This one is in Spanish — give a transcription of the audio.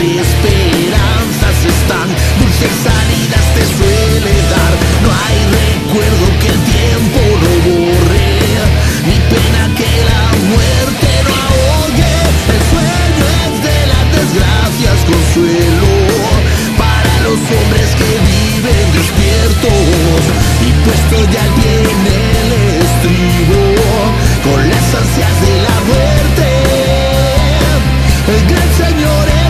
y esperanzas están, dulces salidas te suele dar. No hay recuerdo que el tiempo no borre, ni pena que la muerte no ahogue. El sueño es de las desgracias consuelo para los hombres que viven despiertos y puesto ya el pie en el estribo con las ansias de la muerte. El gran Señor